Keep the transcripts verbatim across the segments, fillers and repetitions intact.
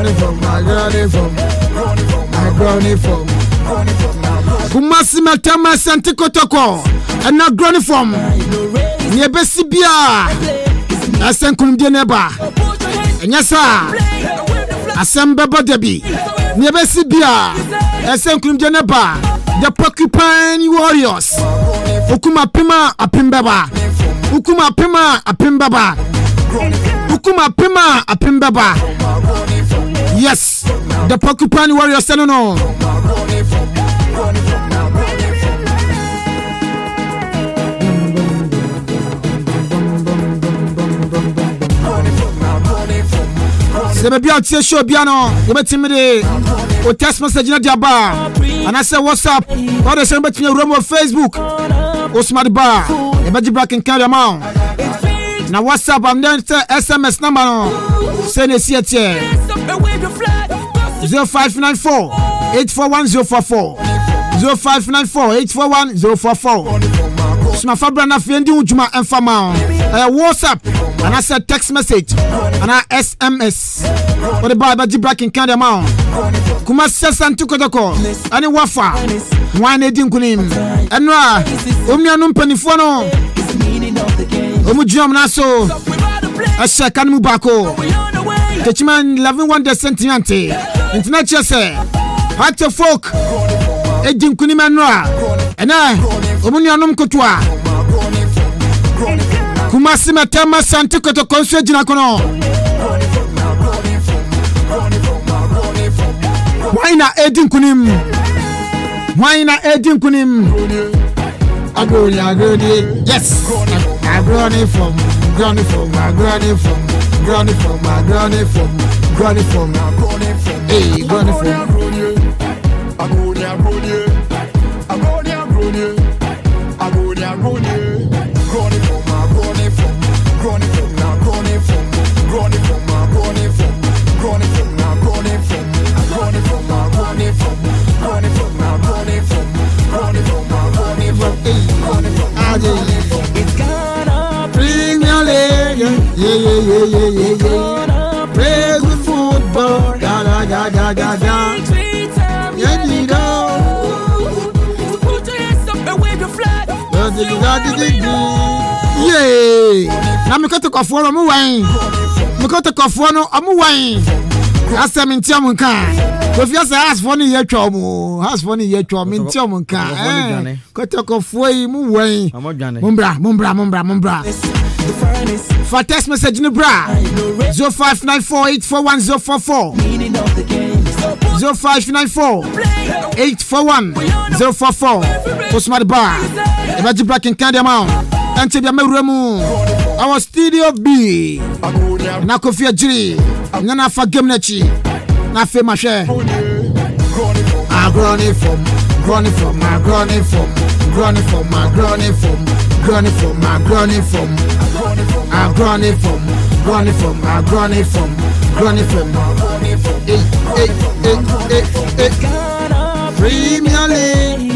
Granny from my granny from my granny from Kumasi Matama Santi Kotoko and not granny from near Bessibia. I sent Kundia Neba. And yes, sir. I sent Baba Debbie near Bessibia. I sent Kundia Neba. The Porcupine Warriors. Ukuma Pima Apimbaba. Ukuma Pima Apimbaba. Ukuma Pima Apimbaba. Yes, the Porcupine Warriors. No, no. Se be bia tie show bia no you betimi de o text message na dia ba and I say WhatsApp or the same betimi room on Facebook o smart bar e be black and carry amount na WhatsApp and then say S M S number no say ne see tie zero five nine four eight four one zero four four zero five nine four eight four one zero four four Sma fabra na fendi unjuma enfama uh, WhatsApp and I said text message and I S M S what about the black in kind amount kuma sesa ntukotoko ani wafa wan edin kunim enra omnia no mpanifo no omujum na so asha kan mu bako techiman eleven one sentiment internet say heart to folk edin kunim enra ena omunia no mkotwa Kumasi Matama Santi Kotoko nso jina kono Why na edin kunim Why na edin kunim Agoni agoni yes Agoni from Granny from Granny from Granny from Granny from Granny from Hey Granny from Agoni agoni Agoni agoni Agoni agoni Granny from Granny from Granny from Granny from Granny from Granny from Granny from Granny from Granny from Granny from Granny from Granny from Granny from Granny from Granny from It's gonna bring your leg yeah yeah yeah yeah yeah yeah play with football da da da da da da yeah you know put your hands up and wave your flag yeah na me koto kofo no mu wan me koto kofo no amu wan asem ntia mu nka kofi asa has for ni yetwa mu has for ni yetwa me ntia mu nka eh koto kofo yi mu wan mumbra mumbra mumbra mumbra for text message ni bra zero five nine four eight four one zero four four zero five nine four eight four one zero four four Osmar Bar Ebaji Black and Candy amount Ante bia mewremu our studio B na Kofi Ajiri na fa game na chi na fe mahwe agroni from groni from my groni from groni from my groni from groni from my groni from agroni from groni from my groni from groni from eight eight eight eight eight Premier League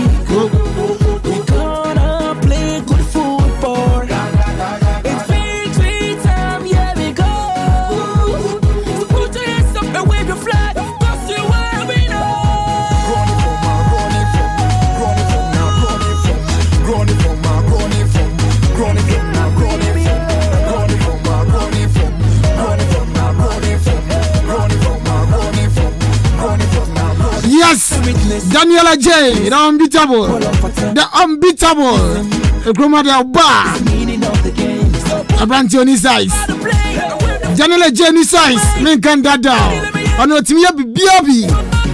Daniela J, the unbeatable, the unbeatable, the grandmother bar, a branch on his eyes. Daniela J, his eyes, men can that down. On what me be baby.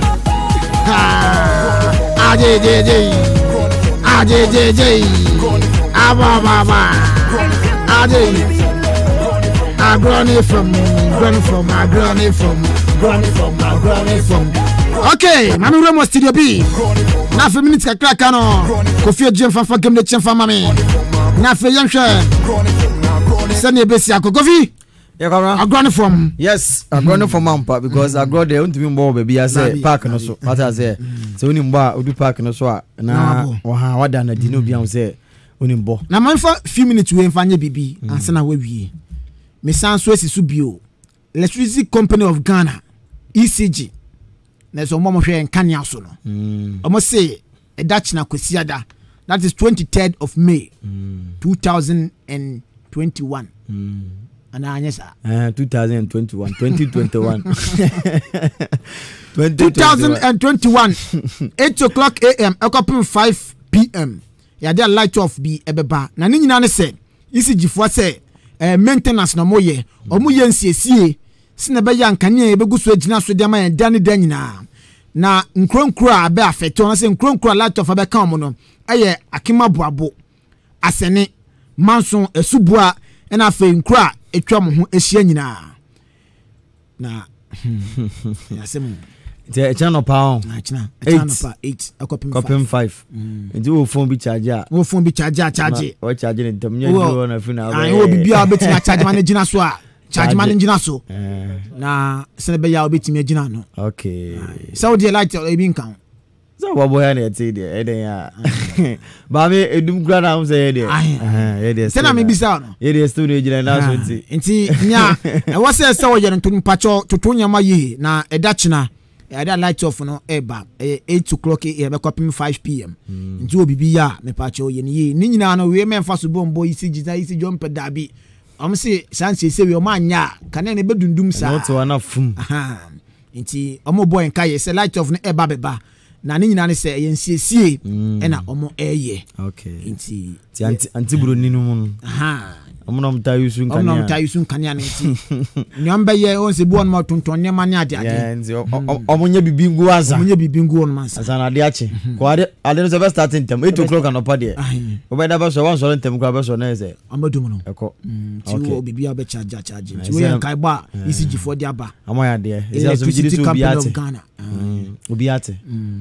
Ah, J J J, ah J J J, ah ba ba ba, ah J, ah granny from, granny from, ah granny from, granny from, ah granny from. Okay, mami Remo studio B. Na fe minutes kakra ka no. Kofi Ajiri fanfa game de chemfa mami. Na fe yanhwe. Send ebesi akọ Kofi. Yeah, come on. From yes, I'm going from Mampa because I got there to be more baby. I say park no so. What I say. So we nimba we do park no so. Na wa wa da na di no bi am say we nimbo. Na manfa few minutes we mfa nye bibi ansa na we wie. Me san so esi so bio. Electricity Company of Ghana E C G na so mo mo hwe nkania so no omo say e dach na kwesiada that is twenty-third of May mm. twenty twenty-one mm. ana anyesa uh, twenty twenty-one twenty twenty-one twenty twenty-one eight o'clock a m ekopim five p m ya dey light off bi ebeba na ni nyina ne say E C G fo say eh, maintenance na moye omo ye nsiesie sine be ya nkania ebegu so agina so de ma ya dan dan nyina na nkronkro a be afeto na say nkronkro light off abeka omo no eye akima boabo asene manson esubua na afa nkro a etwa mo ho ehia nyina na ya semu the channel pound na channel channel pa eight akopim five ndi wo phone bi charge a wo phone bi charge a charge wo charge ne tam nya do na fina ai wo bibia obeti na charge man gina so a charge man gina so na sene be ya obeti me gina no okay so the light e bi nkan so wa boy na eti de e den ya ba me edum gra na say de eh ye de sena me bisa no ye de studio gina na so nti nti nya e wo say say wo ye nto pacho toto nyama yi na e da china I had light off no eba eight o'clock a m ekopim five p m nti obibi ya me pacho ye ni ni nyina no we me mfa so bombo E C G ta E C G ompe dabi am say sanse se we o ma nya kana ne bedundum sa not wana fum aha nti omo boy nka ye se light off no eba beba na ni nyina ne se ye nsiesie e na omo eye okay nti anti anti bro ninu mu aha omo mta yusu nkania omo mta yusu nkania nti nyamba ye on se bu on ma tonton ne mani ade ade nti omo nya bibi ngu aza omo nya bibi ngu on mansa aza na de achi ko ade ade no se be starting tem eight o'clock no pa de obo da ba so one so tem ko ba so na ese amadu no eko ti wo bibi abe charge charge ti we kai ba E C G for dia ba amo ya de ese so jiri so bi ate obi ate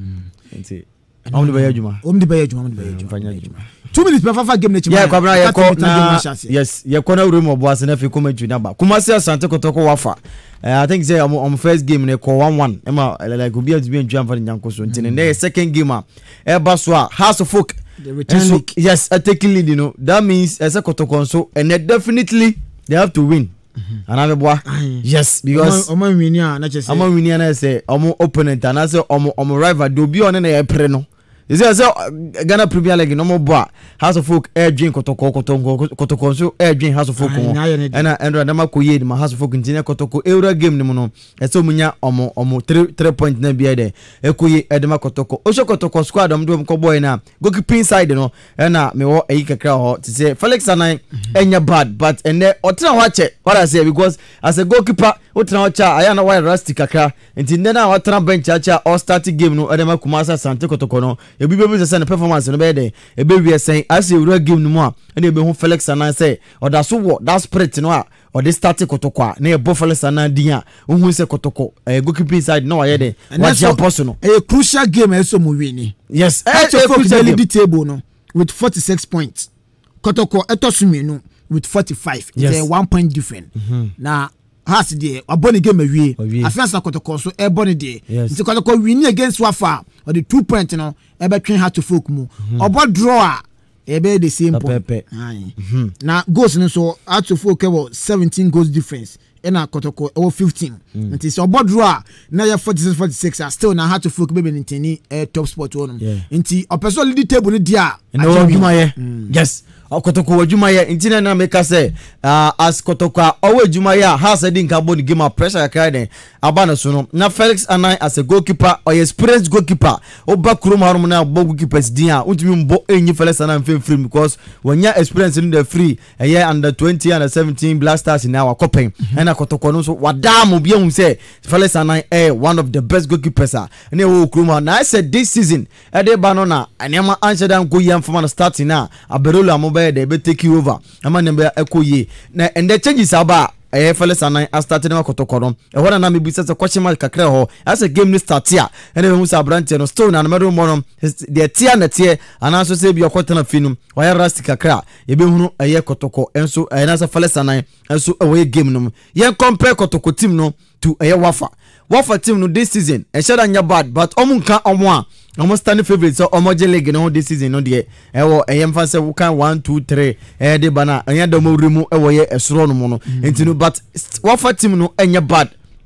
nti omo de ba yaduma omo de ba yaduma omo de ba yaduma two minutes per five game na chima yeah kwabra ye ko na yes ye ko na room obo ase na fi kuma juna ba kuma se asante kotoko wafa I think say on first game ne ko one one ema like obi atu bi ntwa fa nyanko so ntine na second game a e ba so a House of Folk the return so, yes attacking lead you know that means as a kotoko so and definitely they have to win and have boy yes because omo win ya na chese omo win ya na say omo opponent and say omo omo rival do bi on na e pre no. Is there a Ghana Premier League no more boy House of Folk air drink kotoko kotoko kotoko so air drink House of Folk and and Adama koye ma House of Folk ntina kotoko euro game ni no e so munya omo omo three point na bia de e koye Adama kotoko o so kotoko squad am do ko boy na goalkeeper side no e na me wo eyi kakra ho to say Felix Anan enya bad but and o tena ho che what I say because as a goalkeeper o tena ho cha aya na why rusty kakra ntina na o tena bench acha all start game no Adama Kumasa Sante kotoko no e bi be say na performance no be dey e be wi say as you real game no mu a na e be hu Felix Anan say o da so wo that spirit no a o dey start kotoko a na e bo Felix Anan din a o hu say kotoko e goalkeeper side no wa ye dey wa jam post no a crucial game e so mu win yes e crucial lead table no with forty-six points kotoko etosumenu with forty-five yes. It's a one point difference mm-hmm. Na has the aboni game awie afiansa kotoko so e boni de nti kotoko win against Wafa or the two point no e be twen Heart of Folk mu obo draw a e be the same point mm-hmm. Na goals no so Heart of Folk e seventeen goals difference e na kotoko e fifteen mm. Nti so obo draw a na ya forty-six forty-six a still na Heart of Folk be be ntini e top spot one yeah. Nti opeso lead table ni dia no adwuma ye yes kotoko adwuma ye ntina na make say uh, as kotoko owo adwuma ye has edin ka boni game pressure akra den abana so no na Felix Anan as a goalkeeper or experienced goalkeeper oba krom harum na goalkeepers din a untumi mbo enyi Felix Anan fem free because when ya experience in the free a year under twenty under seventeen Blasters in our copen and kotoko no so wadam bi ehun say Felix Anan eh one of the best goalkeepers a na wo krom na I said this season e dey ba no na anema answer dan go yam from starting na aberolo they be take you over ama nembe ekoye na and the changes aba eh Felix Anan a started na kotoko no e wona na me bi say question mark kakra ho as a game ni start ya ene be musa branch no stone na me mo no the tia na tie ana so say bi okota na finum why rust kakra ye be hunu eh kotoko enso eh na say Felix Anan enso e game no ye compare kotoko team no to eh Wafa Wafa team no this season e shada nya bad but omunka omo a almost standing favorite so omoje league no this season no de e wo e mfa se wo kan one two three e de bana anya da mo remu e wo ye esro no mo no enti no but Wafa team no enya bad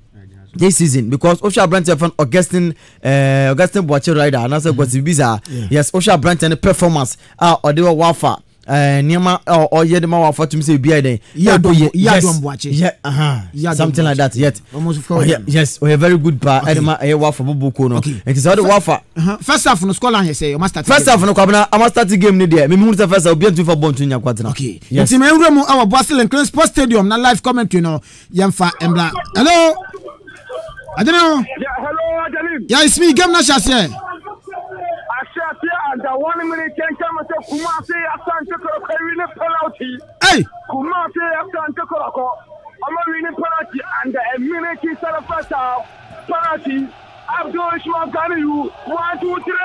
this season because Osha Brandt fan Augustine uh, Augustine Boache rider and also Gosi Biza. Yes, Osha Brandt and performance ah or they were wafa. Uh, Niama or or Yedema wafa to me say be there. Yeah, yeah, uh-huh. Something like that. Yet. Almost oh, yeah, yes, we have very good pa Edema a wafa bubuko no. It is all the wafa. First half no score line you say you must start. First half no kwabna I must start the game ni there. Me mu first half obi for bon to nya kwatena. Okay. Yes. Team Enro mu our Basel and Sports Stadium na live commentary no Yemfa Embla. Hello. I don't know. Yeah, hello, Adelim. Yeah, it's me. Game na chassis. I shot here and the one minute can come and say Kumasi Asante Koroko winning penalty. Hey! Kumasi Asante Koroko. I'm a winning penalty and a minute instead of first half. Penalty. Abdul Ishmael Ganiyu. One, two, three.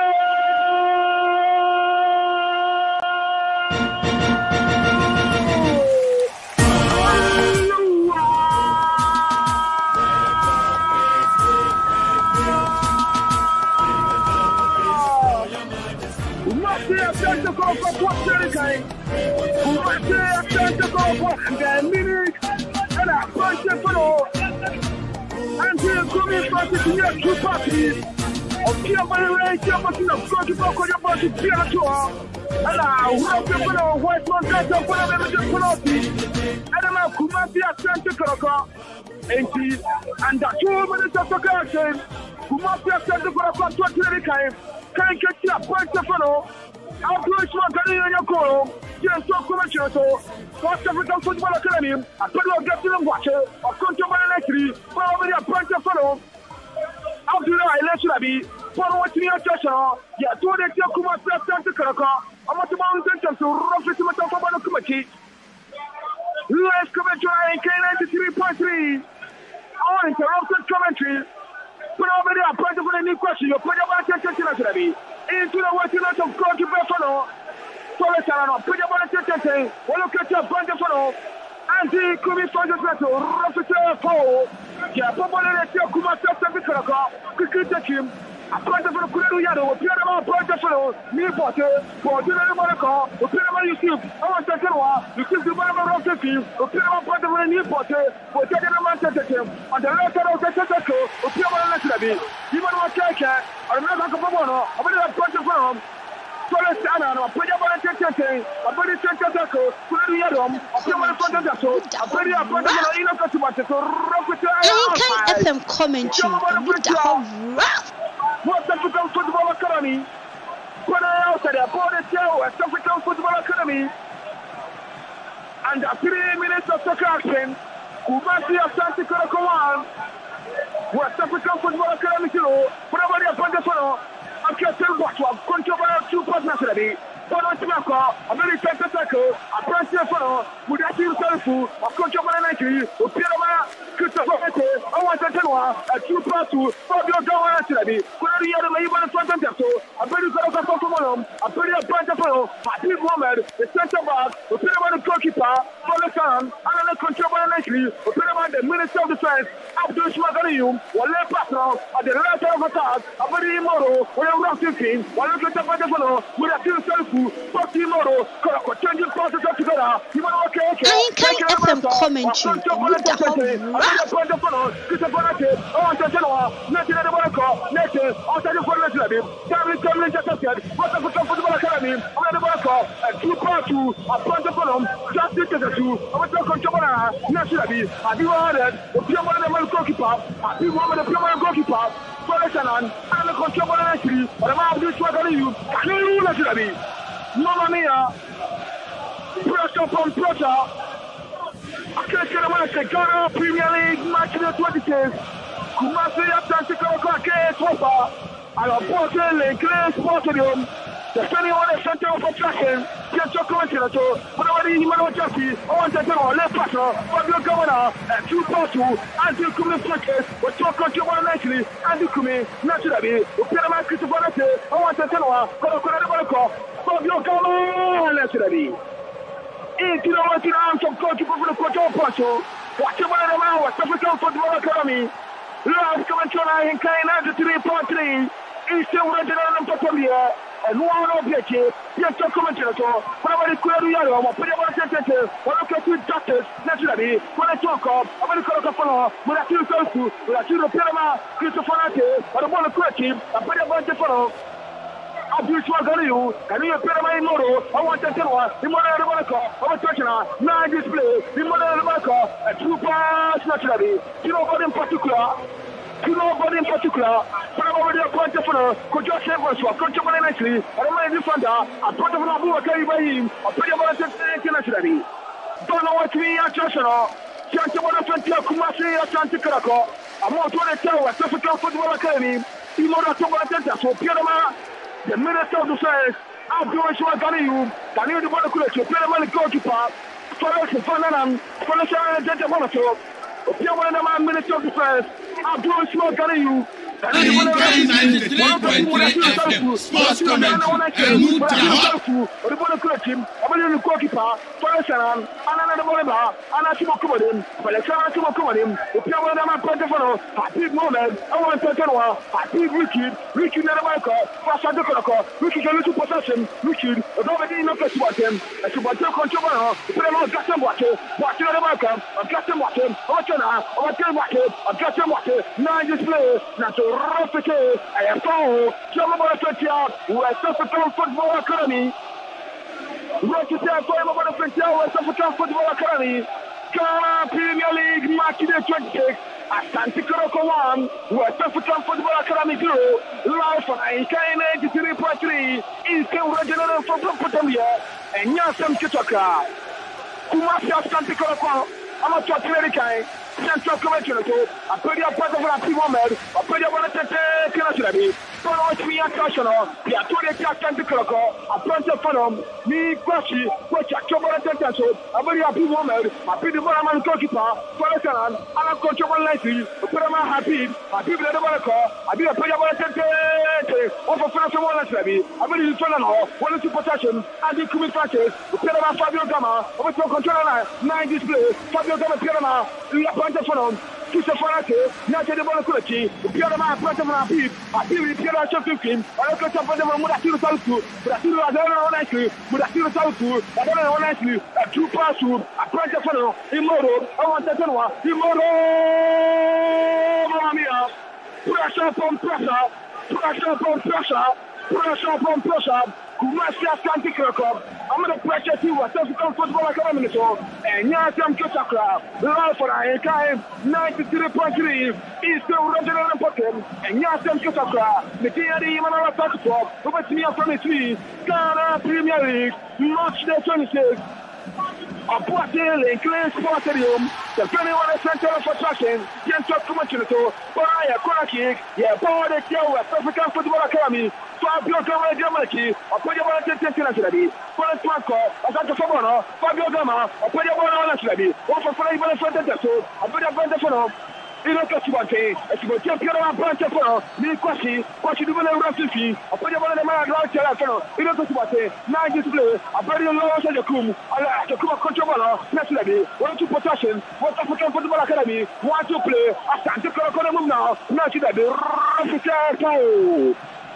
To go for Puerto Rico, who was there to go for the minute and a bunch of follow. And here coming back to the two parties of Kiabani Ray, Kiabani of God to go for your body, Piatua, and I will be for a white one cut up for a little penalty. And I'm a Kumasi at Santa Croca, and the two minutes of the action, Kumasi at Santa Croca, Puerto Rico, can't get you a bunch of follow. Abdul Ishmael Ganiyu in your call. Yes, so commercial. So, West African Football Academy, a pedal of Gaston Watcher, a control electric, probably a bunch of fellow. Abdul Ishmael, for watching your session, yeah, two days of Kumasi at Santa Croca, I'm at the mountain to rough it to my top of the committee. Let's commentary K ninety-three point three. On interrupted commentary. Probably a point of any question, you're putting about attention. Into the working out of God to Buffalo. Solitano, put your body to well, look at your bunch of fellow. And he could be found as well. Rafita Paul. Yeah, probably let's go Kumasa Sabikaraka. Quickly take him. A bunch of Kuru Yado, a pair of bunch of fellow. Me Potter, for General Monaco, a pair of Yusuf. I want to tell you, you see the Bible of the field, a pair of bunch of New Potter, for General Manchester, and the letter of the Tetaco, a pair of Leslie. Even what I can. I'm not going to go on. I'm going to put the phone. So let's stand on. I'm putting your money to the I'm putting the Tentacle. Put the Yadom. I'm putting my phone to the soul. I'm putting your phone to the Ino Customer to rock with your F M commentary. What's African Football Academy? Put it out there. Put it out. West African Football Academy. And the three minutes of soccer action. Kumasi Asante Koroko. West African Football Academy, probably a bunch of fellow. I'm just telling what you have control two partners already. Follow Timaka, a very center circle, a branch of fellow, with a team self-food, a control entry, a Pierama, Christopher, I want to tell a two part two, Fabio Gawa already. Could I hear the label in front of them? A very good of a a very bunch of fellow, a big woman, the center back, a Pierama goalkeeper, follow Sam, another control entry, a Pierama, the Minister of Defense, Abdul Ishmael Ganiyu, one left partner, at the left of attack, a very immoral, when I'm not thinking, one look at the bunch of fellow, with a team self-food. Tomorrow, changing process together. You want to okay, I can F M commentary. Mamma mia! Pressure upon pressure! I can't get a match. Ghana Premier League match in the twenty-six. Kumasi Asante Koroko K Swopa. And a Porto Lake Sportadium. Defending on the center of attraction. Get your question to but already he went Jesse. I want to tell left passer. Fabio Governor. And two part two. And two Kumi Fleckers. But your country one nicely. And the Kumi. Naturally. Upirama Christopher. I want to tell her. Koroko. Fabio Governor. Naturally. Into the working arms of coach for the Koto Pacho. Watch him on the man. West African Football Academy. Love coming to in K ninety-three point three. Eastern Regional and Patolia. and one of the kids, you have to come into the door. Whatever the query you are, put your body center, or look at two doctors, naturally, when I talk up, I'm going to call up for when I feel so to, when I feel the Panama, Christopher, or the one of the team, I put your body for. Abuse was on you, and you put my motto. I want to tell you, the mother of the Monaco, of a touchdown, nine display, the mother of the Monaco, a true pass naturally. You know what in particular, you know what in particular, but I'm already a point of honor, could just have us, could you want nicely, I don't mind this one, I put him on a carry by him, I put him on a naturally. Don't know what we are just now. Chanti wana fenti ya kumasi ya chanti karako. Amo tuwane tawa, African Football Academy, imo na tongo na tenta, so Pierre the Minister of Defense, Abdul Ganiyu, Ganiyu the Monaco, Pierre Mali goalkeeper, Forest Fananan, Forest Genta Monaco, Pierre Mali Minister of Defense, Abdul Ganiyu. ninety-three point three F M Sports Commentary and Mutia. The Monaco team, Abdul goalkeeper, Forest Fananan, Anna the Boleba, Anna Simokumadim, Alexander Simokumadim, Pierre Mali Pantafano, Happy Moment, I want to tell you, Happy Wicked, Wicked Naramarco, Fasado Koroko, Wicked a little possession, Wicked, nobody knows what him, and to what you control, Premo Gaston Water, Water Naramarco, a Gaston Water, Otana, or Gaston Water, a Gaston Water, nine display, not to replicate, I am told, Jamaba Fentia, West African Football Academy, Rochester Football Fentia, West African Football Academy, Ghana Premier League, match day twenty-six. Asante Koroko one, West African Football Academy zero, live on ninety-three point three, Eastern Regional from Potamia, and Yasam Kitaka. Kumasi Asante Koroko, Amateur American, Central Commercial, a pretty part of a people, a pretty one at Canada. Don't watch me at National, the Attorney Asante Koroko, a bunch of fun, me, Kwashi, which I trouble attention, a very happy woman, a pretty woman goalkeeper, Falasan, and I'm control nicely, but I'm happy, a people at the Monaco, I be a pretty one attention, over Falasan Wallace, I believe Fernando, one of the possession, and the Kumi Francis, Pierama Fabio Gama, over to control nine display, Fabio Gama Pierama, the appointed for him. Kisofanate, Nate de Bonacucci, Pierama, Pratama, Appeal, Pierre Chopin, I look at Mudatiru Sautu, Mudatiru Adana nicely, Mudatiru Sautu, Adana nicely, a true pass through, a printer for Immodo, I want that one, Immodo, Mamma, pressure upon pressure, pressure upon pressure, pressure upon pressure. Kumasi Asante Koroko. I'm going to pressure you at African Football Academy, and Yasam Kitaka, live for I ninety-three point three, Eastern Regional Potem, and Yasam Kitaka, the T R D Manala Passport, over to me from the three, Ghana Premier League, March day twenty-six. A Poitiers in Clean Sport Stadium, the twenty-one center of attraction, Gentle Commercial, Baraya Koraki, yeah, Power the West African Football Academy, Fabio Gama Jamaki, a Poyabana Nationality, Forest Marco, a Santa Famono, Fabio Gama, a Poyabana Nationality, one for five minutes for the Deso, a Poyabana Fono. Il est question de faire, est-ce que tu as pu avoir un point de faire, mais quoi si, quoi si tu veux le rassuffi, après avoir les mains à droite, il est question de faire, nine display, après le launch de Kum, alors, the Kum control, naturally, one to possession, West African Football Academy, one to play, Asante Koroko now, naturally, Rafficer Pau.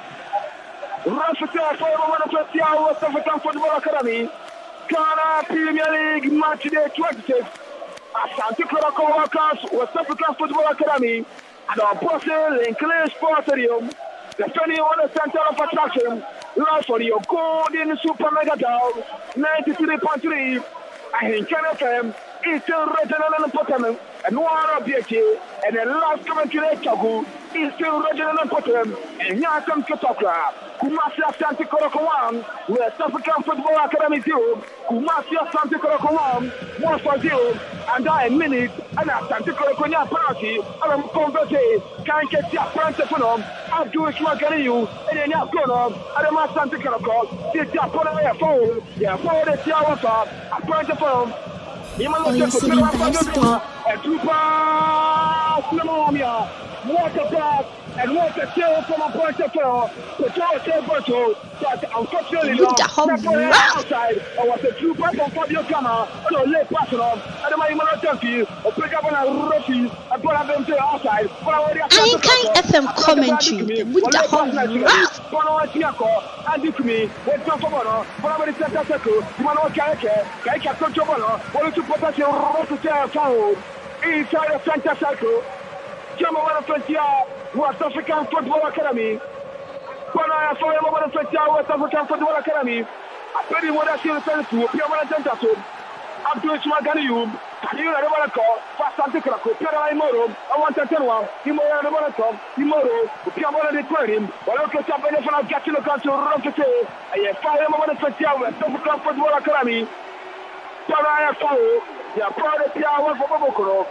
Rafficer Pau, one of the West African Football Academy, Ghana Premier League, match day twenty-six. Asante Koroko Workers, West African Football Academy, and our Poitiers in Clean Sport Stadium, the twenty-one center of attraction, live for your golden super mega dog, ninety-three point three, and in Ken F M, Eastern Regional and Potem, and one of the K, and the last commentary Chagu, Eastern Regional and Potem, and Yasam Kitaka, Kumasi Asante Koroko one, West African Football Academy zero, Kumasi Asante Koroko one, one for zero, and I a minute, and Asante Koroko Nya penalty, and I'm converted, can't get the apprentice for them, I'm doing Ganiyu, and then you're going and I'm Asante Koroko, this is a phone, yeah, phone is your water, apprentice for them. Oh, you're sitting by store. A two pass, Lemomia. What a pass. and what the tail from a point of floor, the tail table, but unfortunately, You the whole outside, or was a true part from Fabio Cama, so late passion on, and my monotony, or pick up on a roofie, and put them to outside. I can F M commentary with the whole and you me, what's up for Bono, for our center circle, you want to carry a control, what to put us in road to tell phone inside the center circle. Jama wana twenty West African Football Academy. Bana for wana twenty West African Football Academy. Apedi wada sio sana tu pia wana tenta so. Abdul Smagani yum. Ni na wana ko fa sante kala ko pia na imoro. Awanta tenwa. Imoro na wana ko. Imoro pia wana de kwarim. Wala ko cha bene fana gati lo kanto rofete. Aye fa wana twenty West African Football Academy. Bana ya fa ya pro de pia wana for bokoro.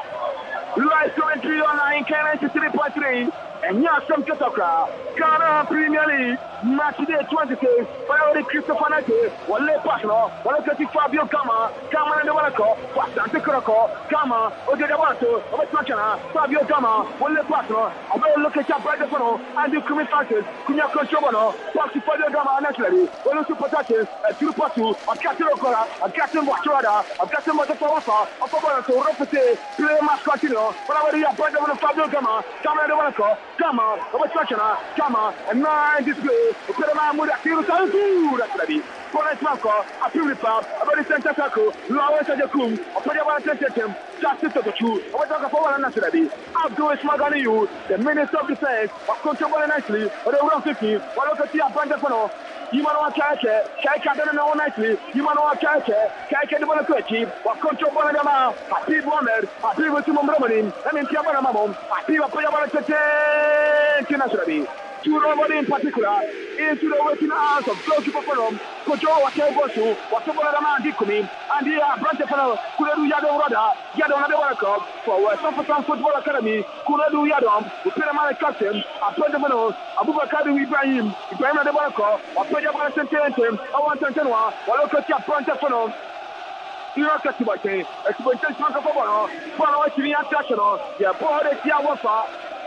Live commentary on ninety-three point three and here some Ketoka Ghana Premier League match day twenty-six Priority Christopher Nate Wale Pasno Wale Kati Fabio Kama Kama and the Walako Pasante Kuroko Kama Odedawato Obatmachana Fabio Kama Wale Pasno I will look at your brother Fono and the Kumi Francis Kunya Controbono Passi Fabio Kama naturally Wale Supportations a Turu Patu a Captain Okora a Captain Wachorada a Captain Motofawafa a Pabana to Ropete play match continue whatever you brother Fono Fabio Kama Kama and the Walako Kama Obatmachana Kama and nine display Operama Muda Tiru Santu that's ready Correct Marco, a Puripap, a very center circle, Lawrence Ajakum, a Padawan Tentem, Justice of the True, a Wataka Power Naturally, Abdul Smagani, you, the Minister of Defense, of Control nicely, or the Round fifty, while look at the Abandon. You want to catch it, catch it, and know nicely. You want to catch it, catch it, want to catch it, or control one of them. Happy Mohammed, happy with Simon Romanin, and in Tiabana Mamma, happy of Payabana Tentem, naturally. To nobody in particular, into the working hours of goalkeeper for them, Kojo, whatever, whatever the man did come in, and here, Branche Fano, Kudu Yadon Rada, Yadon Adawaka, for West African Football Academy, Kudu Yadon, who put a man captain, a Perdamano, Abubakar Ibrahim, Ibrahim Adawaka, or Perdamana Tentem, I want to tell you, while look at your Branche Fano. You know, Katibate, expectation of Bono, Bono, Chini International, your board is Yawafa,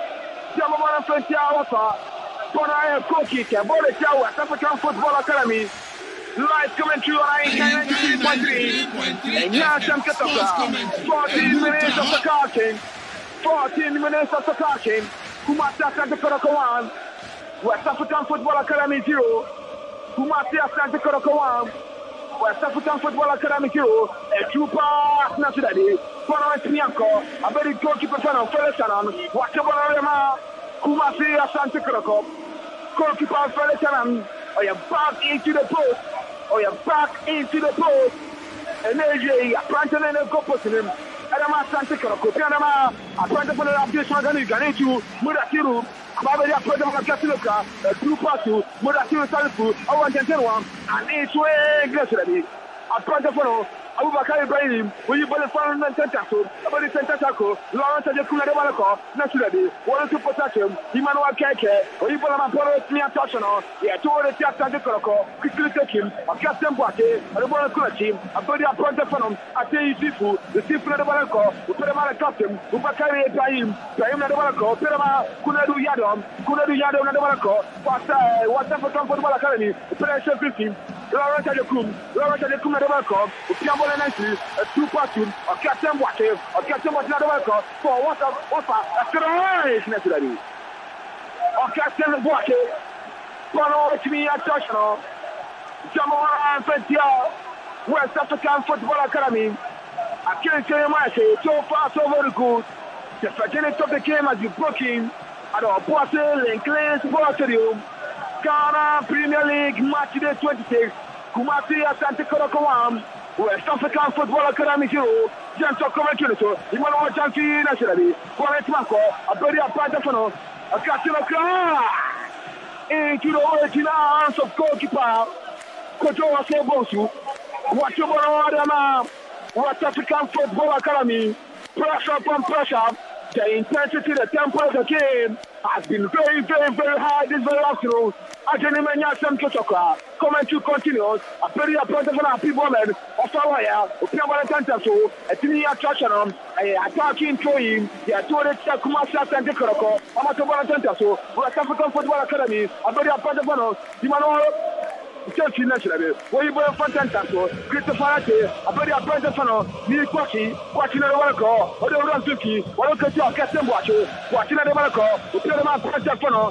Yamama French Yawafa. Bona Koki, Bola Jawa, African Football Academy. Live commentary on ninety-three point three. And now some Ketoka. fourteen minutes of the carting. fourteen minutes of the carting. Kumasi Asante Korokowan. West African Football Academy zero. Kumasi Asante Korokowan. West African Football Academy zero. A true pass naturally. Bona Mianko. A very goalkeeper fan of Felicianon. Whatever Rema. Kumasi Asante Koroko. Goalkeeper Felicianon. Or you're back into the post. Or you're back into the post. And then you're planting in a goal post in him. Adama Asante Koroko. Pianama. A planting for the Abdishman Gani Ganetu. Mudatiru. Ababa ya kwenda makatiloka. True pass to Mudatiru Salifu. I want to tell one. And it's way gradually. A planting for Abubakar Ibrahim, will you believe for the center? About the center tackle, Lawrence Ajakum Adewalako, naturally, one to protect him, Emmanuel Keke, or you believe Apollo Smia Toshono, yeah, two of the Tiata de Koroko, quickly take him, a Captain Boate, and the Bola Kulachi, a body of Project Phantom, a Tay Sifu, the Sifu Adewalako, who put him on a captain, Ubakari Ibrahim, Ibrahim Adewalako, Perama, Kunadu Yadom, Kunadu Yadom Adewalako, what's up for Football Academy, Operation fifteen, Lawrence Ajakum, Lawrence Ajakum Adewalako, Piamo nicely, a two party, a Captain Boate, a Captain Boate Adewalako, for what a what a strange naturally. A Captain Boate, Bono Chimi Atoshono, Jamora Fentia, West African Football Academy. I can't tell you much, so far so very good. The fragility of the game has been broken at our Boise Lincoln Sports Stadium. Ghana Premier League match day twenty-six. Kumasi Asante Korokowan. West African Football Academy zero. Janto Komekineto. Imano Janti naturally. Correct Marco. A very apart for a captain of car. Into the original hands of goalkeeper. Kojo Asobosu. Watch over Adama. West African Football Academy. Pressure upon pressure. The intensity, the tempo of the game has been very, very, very high this very afternoon. Ajenimenya Sam Kotoka. Commentary continues. A very appointed for a people men. Osawa, Opiawa Tantaso, a three attraction, attacking to him. They are told it Kumasa and Dekoroko, Amatoba Tantaso, who are African Football Academy, a very appointed for Dimano. Chelsea nationally, where you were Fantaso, Christopher Ate, a very appointed for Ni Kwaki, Kwaki Navarco, or the Rantuki, or the Captain Watcher, Kwaki Navarco, Opiama Fantafono.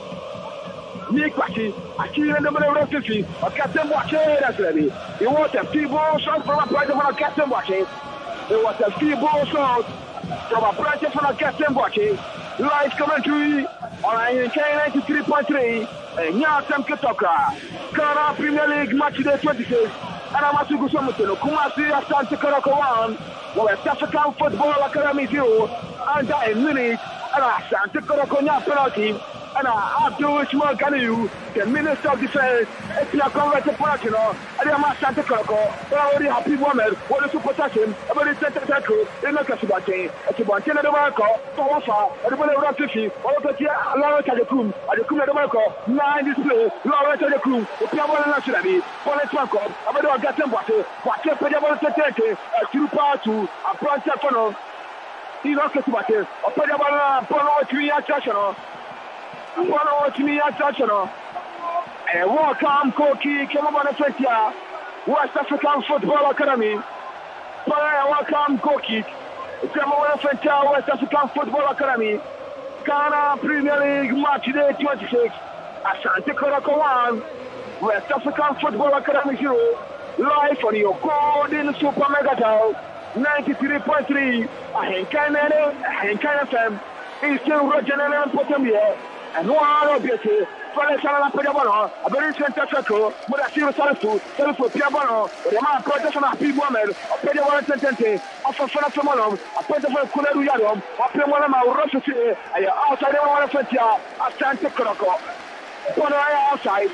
Ni Kwaki, Akira the Rantuki, or Captain Watcher nationally. It was a feeble shot from a private for a Captain Watcher. It was a feeble shot from a private for a Captain Watcher. Live commentary on K ninety-three point three. Nyasam Ketoka, Ghana Premier League match day twenty-six, and I'm at Gusomuto, Kumasi Asante Koroko one, where South African Football Academy zero, under a minute, and Asante Koroko penalty, and Abdul Ishmael Ganiu, the Minister of Defense, Etia Converted Porakino, and I'm Asante Koroko, but I already have people what is to protect him, about the center tackle, in the Kasubati, at the Bantina de Marco, Towafa, and the Bella Rafifi, all the Tia, Laura Tajakum, and the Kuma de Marco, nine display, Laura Tajakum, the Piabon Nationally, Paulette Marco, Abado Gatem Water, Water Pajabon Tete, a true part to a branch funnel, in Kasubati, a Pajabana, Pono, three attraction. One or two attraction. And welcome, Koki, Kemabana Fetia, West African Football Academy. Welcome, Koki, Kemabana Fetia, West African Football Academy. Ghana Premier League match day twenty-six. Asante Koroko one, West African Football Academy zero. Live on your golden Super Megatal ninety-three point three. Ahenkane, Ahenkane F M. Eastern Regional and Potamia. And no other beauty. Falesana Pajabano, a very center circle, but I see a Salafu, Salafu Piabano, the man protection of people, a Pajabana Tente, of a Fanatomano, a Pajabana Kuleru Yadom, a Piamana Rossity, and outside one of Fetia, a Santa Croco. But I outside.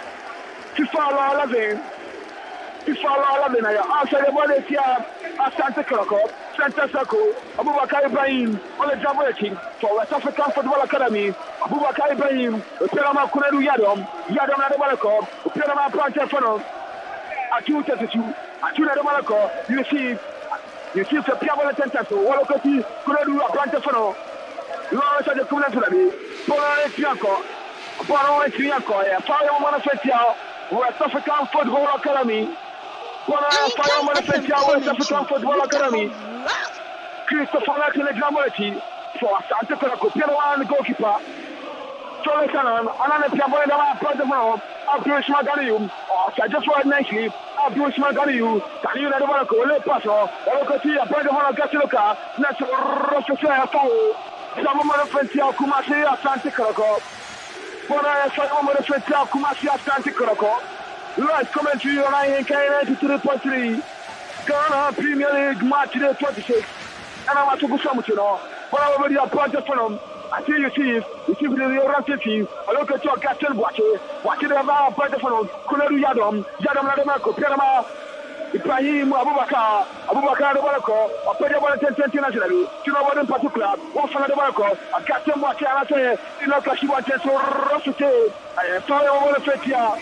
FIFA Law Lavin. FIFA Law Lavin, I outside the body here, a Santa Croco, Santa Circle, Abubakar Ibrahim, on the Jabberking for West African Football Academy. Abubakar Ibrahim, Pelama Kuleru Yadom, Yadom Nadabalako, Pelama Plancha Funnel, at two thirty-two, at two Nadabalako, you see, you see the Piabala Tentato, Walokati, Kuleru, Plancha Funnel, Lawrence of the Kuleru, Polo Tianco, Polo Tianco, Fire Monofetia, West African Football Academy, Polo Fire Monofetia, West African Football Academy, Christopher Latin Examinati, for Santa Crocco, Piano and the goalkeeper. Solosanan, Anana Piabona, Pradamo, Abdul Shmagarium, or Sajafo nicely, Abdul Shmagariu, Kaliu Nadamarco, Le Paso, Olokoti, Pradamona Gasiloka, Natural Rossa Fowl, Samama Fentia, Kumasi, Santa Crocco, Pona, Samama Fentia, Kumasi, Santa Crocco, live commentary on K ninety-three point three, Ghana Premier League match day twenty-six, and I'm at Gusamutino, but I already appointed for them. I see you see, you see the Ranty team. I look at your Captain Watcher, watching them out, but the phone, Kuleru Yadom, Yadom Nadamarco, Pianama, Ibrahim, Abubakar, Abubakar Nabarco, or Pedabana Ten nationally, you know what in particular, one from Nabarco, a Captain Watcher, and I say, you know, Kashiwa Teso, Rossite, I fire over the Fetia,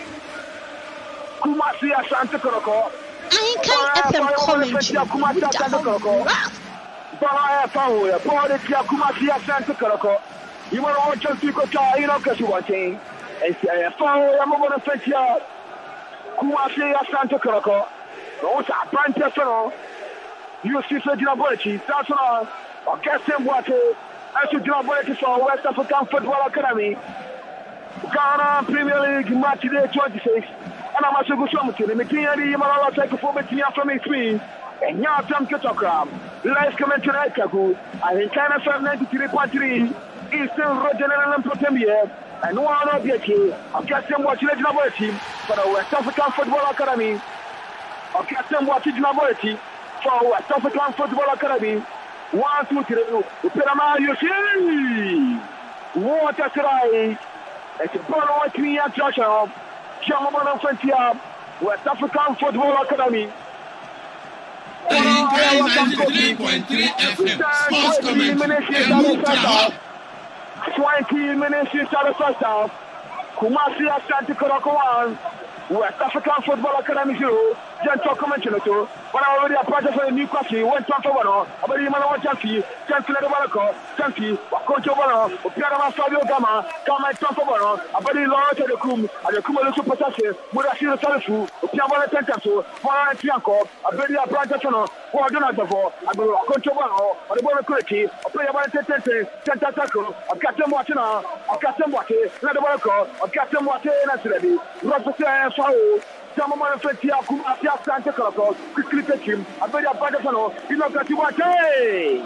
Kumasi, Santa Crocco, I can't F M commentary. Baya Power, Politia, Kumasia, Santa Crocco. You were all just because I know Kashiwati. And say, a Power, I'm going to fetch you. Kumasia, Santa Crocco. Those are brand personal. You see, Jinabochi, that's all. Or Gaston Water. I should Jinabochi for West African Football Academy. Ghana Premier League match day twenty-six. And I'm also going to the McKinney, Malala, take a four between from me three. And now, Tom Ketoka, live commentary Kaku, I think Ghana F M ninety-three point three, Eastern Regional and Potemia, and one of the key, of Captain Watching Navarrete for the West African Football Academy, of Captain Watching Navarrete for West African Football Academy. One, two, three, Upirama, you see, what a try, it's a ball with me at Joshua, Jamamana Fentia, West African Football Academy. K ninety-three point three F M Sports Commentary. twenty minutes into the first half. Kumasi Asante Koroko one, West African Football Academy zero. Gentle comment to but I already applied for a new coffee, went on for one, about the man of Janky, Janky Lebaco, Janky, Coach Obano, Piano Fabio Gama, Gama Tomfobano, about the law to the Kum, and the Kumalu Possession, Murasi Salafu, Piano Tentato, Mara Tianco, a very applied for Donatavo, and Coach Obano, or the Bonacurity, a player by Tente, Tentaco, a Captain Watana, a Captain Wate, Lebaco, a Captain Wate, and Selebi, Robert Fao. Someone said, "Tia, come up, Tia, Santa Claus." Quickly take him. I bet you are better for you know that you want. Hey,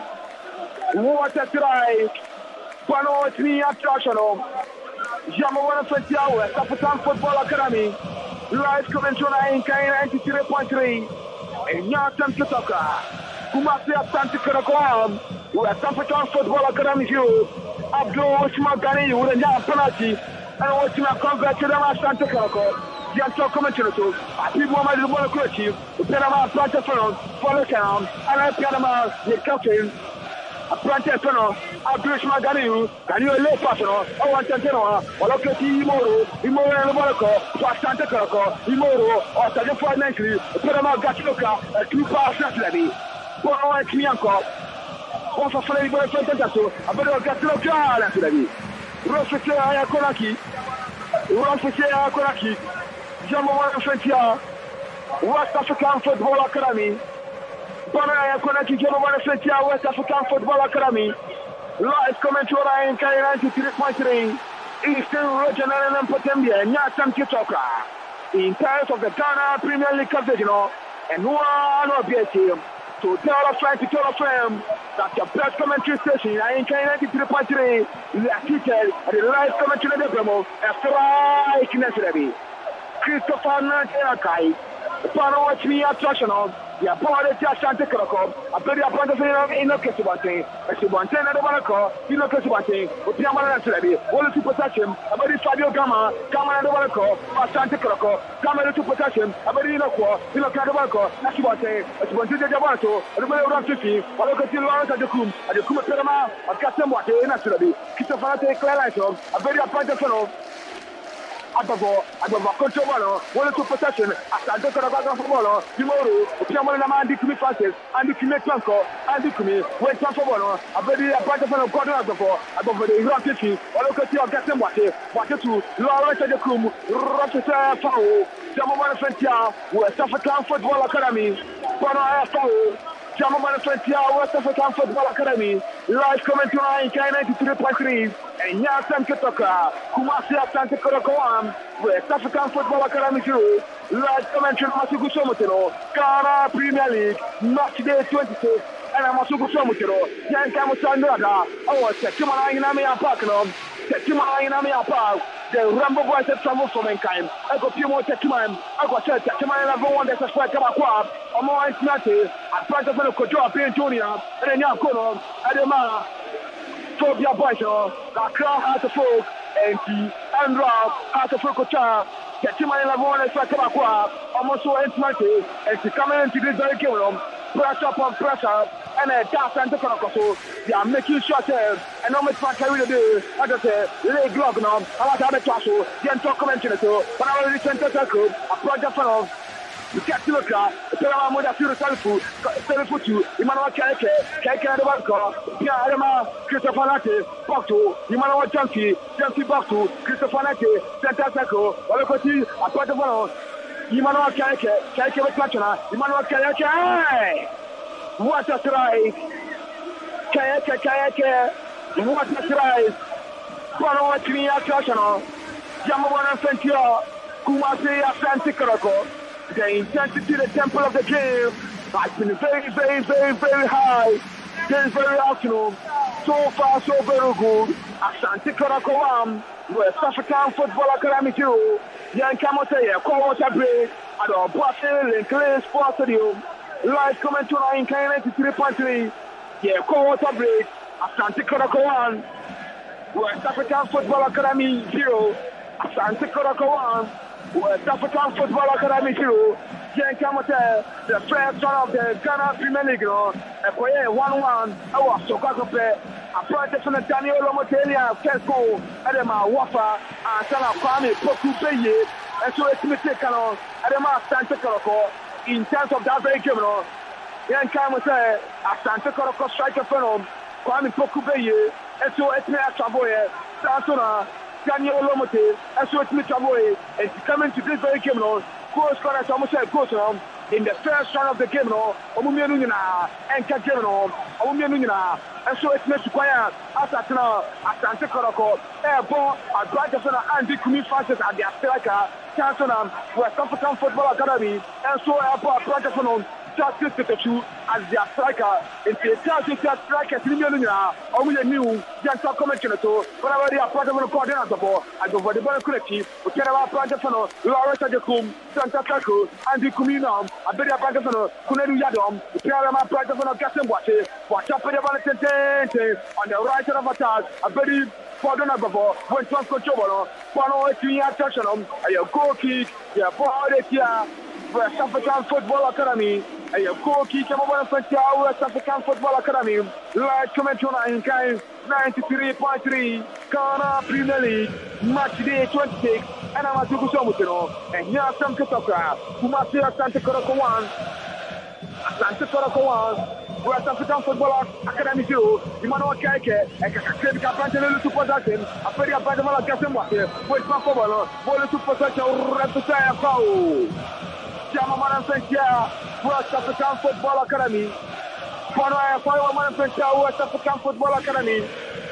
what a try! Pano, it's me, attraction. Jammer said, "Tia, West African Football Academy." Live commentary in Kane ninety-three point three. And Yatam Kitaka. Kumasi Santa Claus. West African Football Academy. You, Abdul Smagani, with a young penalty, and watching a convert to the Santa Claus. Gentle commentary to people might want to create Panama Planter Funnel, follow down, and I Panama, the captain, a Planter Funnel, a British Maganu, and you a lay personal, I want to tell or look at Imoro, Imoro and Monaco, plus Santa Coco, Imoro, or Sagan for Nancy, Panama Gatuka, a two pass levy. Bono and Mianco, one for Freddy Boy Fantasso, a better Gatuka, and levy. Rosicea Konaki, Rosicea Konaki. Jammer Fentia, West African Football Academy. Banana Konaki, Jammer Fentia, West African Football Academy. Live commentary in K ninety-three point three. Eastern Regional and Potembia, Nyatam Kitoka. In terms of the Ghana Premier League Divisional, and one of the team to tell a friend to tell a friend that the best commentary station in K ninety-three point three is seated at the live commentary of the Bremo, and strike necessary. Christopher Nantenakai, Pano watch me attraction of the appointed Santa Crocom, a very appointed in the Kessibante, a Sibante and the Monaco, in the Kessibante, with Piamana Trebi, all to possession, a very Fabio Gama, Gama and the Monaco, or Santa Croco, Gama to possession, a very Inoqua, in the Cadabaco, Nasibante, a Sibante de Javato, a very around fifty, or look at the Lawrence at the Kum, at the Kuma Perama, a Casamwate, and Trebi, Christopher Clarion, a very appointed fellow. Ababo, Ababa Controbano, one to possession, Asante Carabaga Fobolo, Timoro, Piamana Mandi Kumi Francis, Andy Kumi Planco, Andy Kumi, went to Fobolo, a very appointed fellow Gordon Ababo, above the Iraq City, or look at your Gatamwate, Wate to Lawrence at the Kum, Rochester Fao, Jamman Fentia, West African Football Academy, Pano Fao. Jamman Fentia, West African Football Academy, live commentary in K ninety-three point three, and Yatam Kitoka, Kumasi Asante Korokoam, West African Football Academy zero, live commentary Masuku Somotero, Ghana Premier League, match day twenty-six, and Masuku Somotero, Yankamo Sandra, oh, Tekimana Inamia Parknum, Tekimana Inamia Park. The Rambo boys have travel from mankind. I got few more time. I got said Tekimana and everyone that's a sweat come up, or more intimate, I tried to follow Kojo Pin Junior, and then Yakono, Adema, Phobia Boys, the crowd has a folk, and the Andra has a folk Kocha, Tekimana and everyone that's a come up, almost so intimate, and to come into this very game. Press up on press up, and a gas and the Konokoso. They are making sure and no much carry the day. I just say, leg log now. I want to have a tassel, the end talk convention. But I already sent a circle, a project funnel. You get to look at the Peramu that you sell food, sell food to Emmanuel Keke, Keke the Banco, Piarama, Christopher Nate, Bokto, Emmanuel Junkie, Junkie Bokto, Christopher Nate, Santa Circle, Olokoti, a project funnel. Emmanuel Keke, Keke with Platana, Emmanuel Keke, what a strike! Keke, Keke, what a strike! Pano watch me attraction, Jamman Fentia, Kumasi Asante Kroko. The intensity, the tempo of the game has been very, very, very, very high. Very, very afternoon. So far, so very good. Asante Kroko, West African Football Academy zero. Yan Kamote, call water break at our Boston and Clay Sports Stadium. Live commentary in K ninety-three point three. Yeah, call water break. Asante Kroko one. West African Football Academy zero. Asante Kroko one. West African Football Academy zero. Jen Kamote, the first round of the Ghana Premier League, and for one one, I was so got up there. I brought it from the Daniel Lomotelia, Fesco, Adema Wafa, and Sana Kwame Poku Peye, and so it's Mister Canon, Adema Santa Coroko, in terms of that very game. Jen Kamote, a Santa Coroko striker from Kwame Poku Peye, and so it's me at Savoy, Santona, Daniel Lomote, and so it's me Savoy, and coming to this very game. Goal scorer almost a goal in the first round of the game. No, Omumianuna and Kajano, Omumianuna, and so it's next to Quaya, Asatana, Asante Koroko, Airborne, a Brighton and the Kumi Francis at the Astraka, Chansonam, West African Football Academy, and so Airborne Brighton. Just to two as their striker, and the Chelsea striker, Timina, or we knew, just a comment to whenever they are part of the coordinator, I go for the ball collective, we can have a project for Laura Sajacum, Santa Taco, and the Communum, a better project for Kunedu Yadom, the Piarama project for Gaston Watch, watch up for the Valentine on the right of attack, a very Fordona before, when Trump control, follow a three year touch on them, a goal kick, your ball here. West African Football Academy, and your goal kick, West African Football Academy, live commentary in kind ninety-three point three, Ghana Premier League, match day twenty-six, and I'm at Tukusomutino, and here some Katoka, Kumasi Asante Koroko one, Asante Koroko one, West African Football Academy zero, Emmanuel Keke, and Kakakemi Kapantele to possession, a very abandoned Gassembate, West Football, Bola to possession, Raptor Foul. Jamaman Fentia, West African Football Academy. Fonoa Fentia, West African Football Academy.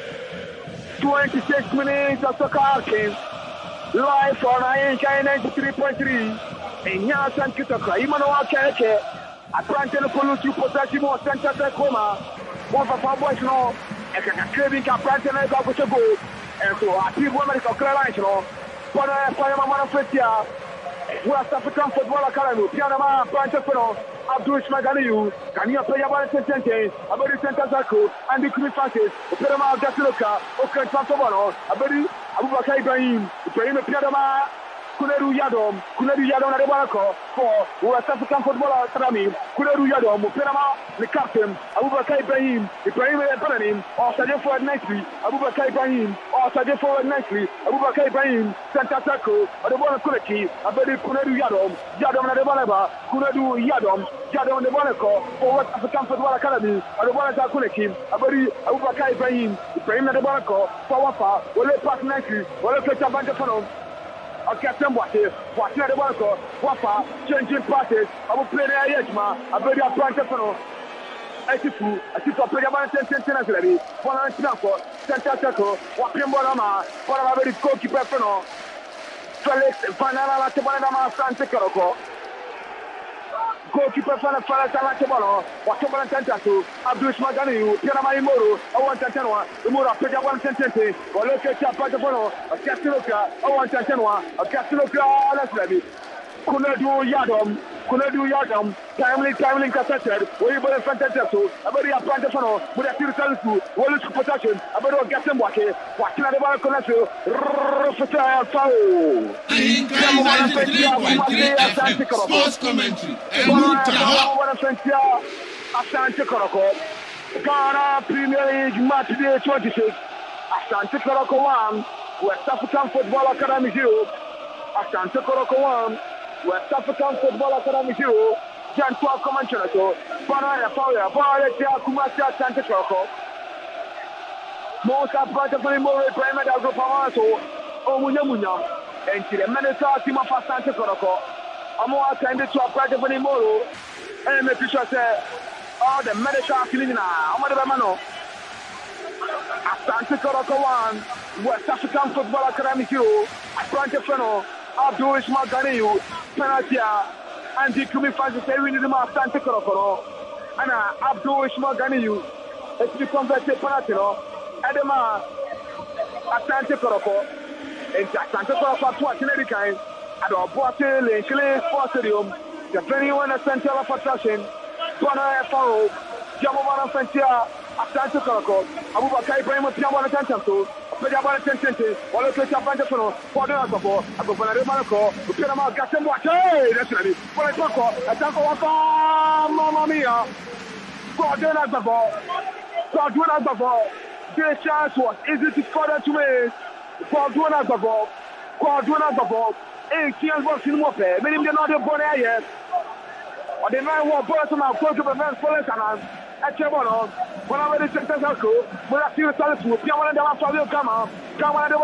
twenty-six minutes of soccer action. Live on I N K ninety-three point three. In Yasan Kitaka, Emmanuel Keke. A Pranton Polutu possession of Santa Tacoma. One for four boys, no. And Kevin Capranton and Gabucho. And so I see one medical clearance, no. Fonoa Fentia. West African Football Academy, Pianama, Panchapano, Abdul Shmaganiu, Kania Payabana Sentence, Abedi Santa Zaku, and the Kumi Francis, Pianama Gasiloka, Okan Santovano, Abedi Abubakar Ibrahim, Ibrahim Pianama, Kuneru Yadom, Kuneru Yadom Adebanako, for West African Football Academy, Kuneru Yadom, Pianama, the captain, Abubakar Ibrahim, Ibrahim Pananim, or Sajid Forward nicely, Abubakar Ibrahim, or Sajid Forward nicely, Abubakar Ibrahim, Santa Taco, Adebona Kuleki, Abedi Kuneru Yadom, Yadom Adebanaba, Kuneru Yadom, Yadom Adebanako, for West African Football Academy, Adebona Kuleki, Abedi Abubakar Ibrahim, Ibrahim Adebanako, for Wafa, Wale Pass nicely, Wale Fletcher Banjafano. Okay, somebody, what's the work? Wafa, changing passes. I will play the Ayajma. I beg your Pantafano. I see you. I see you play about ten cents. One hundred Snapper, Santa Taco, Wapian Bonama, what about the goalkeeper? Felix, Vanana, Tabanama, Santa Caroko. Goalkeeper for the Falata Tabano, whatever Tantato, Abdul Magani, Pianama Imoro, I want Tantanwa, Imura, Pega one sentence, or look at Patafono, a Castiloca, I want Tantanwa, a Castiloca, that's ready. Kunadu Yadom, Kunadu Yadom, timely, timely cassetted, where you better fantastic, a very Pantafano, with a few Salisu, well, to possession, a better Gassembake, watching at the Baraconasso, Rufata Foul. Sports commentary. Asante Koroko, Ghana Premier League match day twenty-six. Asante Koroko one, West African Football Academy zero. Asante Koroko one, West African Football Academy zero. Jan twelve commentary so. Bana Fauya, Bana Tia Kumasi Asante Koroko. Most of the time, more primary group of so. Oh, Munya Munya, and to the Minister team of Asante Koroko. I'm more attended to a project for the Moro. And make sure say all the medical cleaning now. I'm the man. Asante Koroko one, West African Football Academy zero. Asante Feno, Abdul Ishmael Ganiu, penalty, and the Kumi Francis we need him Asante Koroko. And Abdul Ishmael Ganiu, it's become very penalty, no. Edema Asante Koroko, and Asante Koroko twice in every kind. At our Boate Lane Sports Stadium, the venue and the center of attraction, Bana Faro, Jamamana Fentia, Asante Koroko, Abubakar Ibrahim Piamana Tantanto, Media ball ten ten ten. All the kids are playing for no. For the other ball. I go for the Marco. The Panama got them watch. Hey, that's ready. For the Taco. A Taco was on. Mamma mia. For the other ball. For the other ball. The chance was easy to score that to me. For the other ball. For the other ball. Hey, Kian was in more pay. Many of them are not the ball here. Or the nine one ball to my coach of events for less than I came on. When I read the sentence, I go. When I see the solid, I want to have to come out. Come on.